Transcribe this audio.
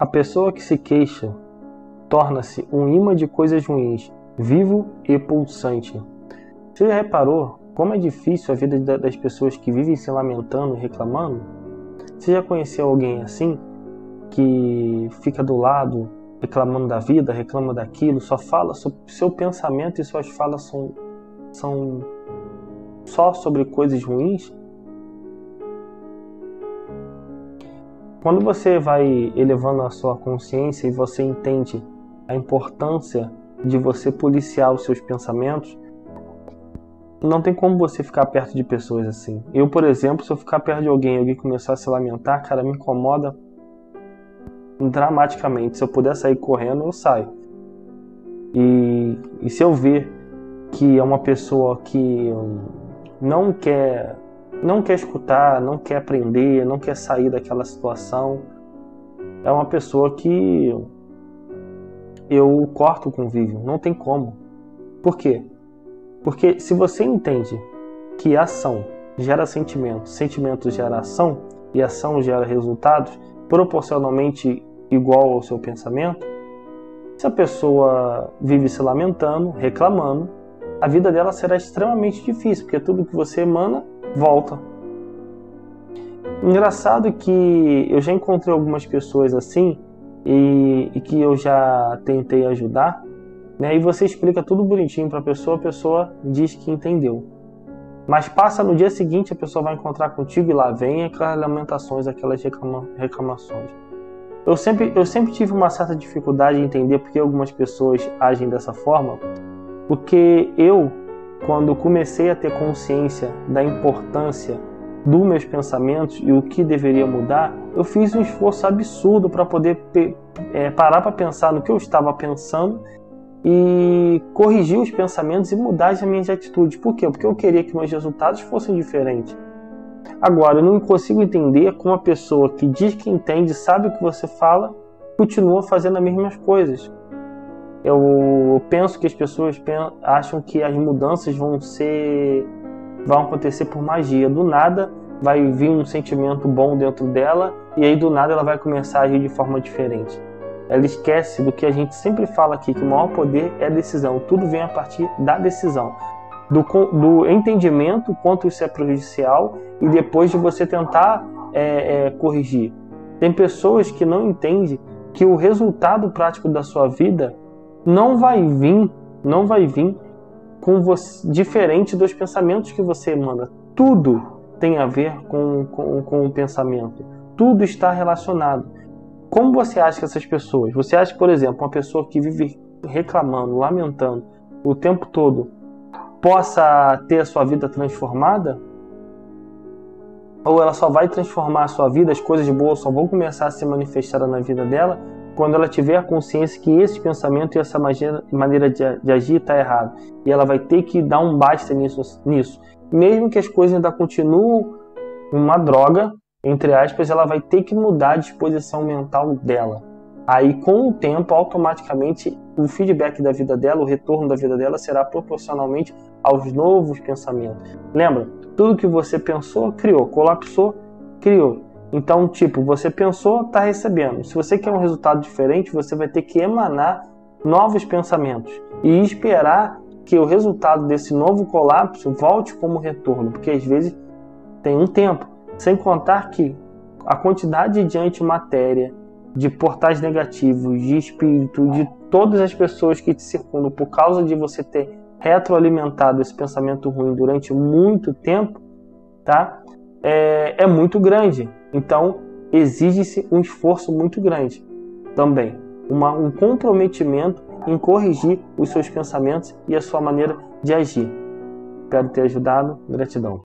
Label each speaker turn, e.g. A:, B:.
A: A pessoa que se queixa torna-se um imã de coisas ruins, vivo e pulsante. Você já reparou como é difícil a vida das pessoas que vivem se lamentando e reclamando? Você já conheceu alguém assim, que fica do lado, reclamando da vida, reclama daquilo, só fala sobre seu pensamento e suas falas são só sobre coisas ruins? Quando você vai elevando a sua consciência e você entende a importância de você policiar os seus pensamentos, não tem como você ficar perto de pessoas assim. Eu, por exemplo, se eu ficar perto de alguém começar a se lamentar, cara, me incomoda dramaticamente. Se eu puder sair correndo, eu saio. E se eu ver que é uma pessoa que não quer escutar, não quer aprender, não quer sair daquela situação, é uma pessoa que eu corto o convívio, não tem como. Por quê? Porque se você entende que ação gera sentimento, sentimento gera ação e ação gera resultados proporcionalmente igual ao seu pensamento, se a pessoa vive se lamentando, reclamando, a vida dela será extremamente difícil, porque tudo que você emana volta. Engraçado que eu já encontrei algumas pessoas assim e que eu já tentei ajudar, né? E você explica tudo bonitinho para a pessoa diz que entendeu. Mas passa no dia seguinte, a pessoa vai encontrar contigo e lá vem aquelas lamentações, aquelas reclamações. Eu sempre tive uma certa dificuldade em entender porque algumas pessoas agem dessa forma, porque eu, quando comecei a ter consciência da importância dos meus pensamentos e o que deveria mudar, eu fiz um esforço absurdo para poder parar para pensar no que eu estava pensando e corrigir os pensamentos e mudar as minhas atitudes. Por quê? Porque eu queria que meus resultados fossem diferentes. Agora, eu não consigo entender como a pessoa que diz que entende, sabe o que você fala, continua fazendo as mesmas coisas. Eu penso que as pessoas acham que as mudanças vão acontecer por magia. Do nada vai vir um sentimento bom dentro dela e aí do nada ela vai começar a agir de forma diferente. Ela esquece do que a gente sempre fala aqui, que o maior poder é a decisão. Tudo vem a partir da decisão, do entendimento quanto isso é prejudicial e depois de você tentar corrigir. Tem pessoas que não entendem que o resultado prático da sua vida não vai vir com você, diferente dos pensamentos que você emana. Tudo tem a ver com o pensamento. Tudo está relacionado. Como você acha que essas pessoas... Você acha que, por exemplo, uma pessoa que vive reclamando, lamentando o tempo todo, possa ter a sua vida transformada? Ou ela só vai transformar a sua vida, as coisas boas só vão começar a se manifestar na vida dela quando ela tiver a consciência que esse pensamento e essa maneira de agir está errado. E ela vai ter que dar um basta nisso. Mesmo que as coisas ainda continuem uma droga, entre aspas, ela vai ter que mudar a disposição mental dela. Aí, com o tempo, automaticamente, o feedback da vida dela, o retorno da vida dela será proporcionalmente aos novos pensamentos. Lembra? Tudo que você pensou, criou. Colapsou, criou. Então, você pensou, está recebendo. Se você quer um resultado diferente, você vai ter que emanar novos pensamentos e esperar que o resultado desse novo colapso volte como retorno, porque às vezes tem um tempo. Sem contar que a quantidade de antimatéria, de portais negativos, de espírito, de todas as pessoas que te circundam, por causa de você ter retroalimentado esse pensamento ruim durante muito tempo, tá? É muito grande. Então, exige-se um esforço muito grande também. Um comprometimento em corrigir os seus pensamentos e a sua maneira de agir. Espero ter ajudado. Gratidão.